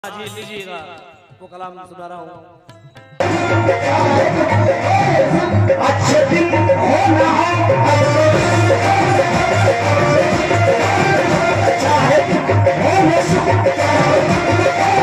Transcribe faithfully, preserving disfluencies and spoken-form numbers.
आज ही लीजिएगा वो कलाम सुना रहा हूँ। अच्छे दिन होना है चाहे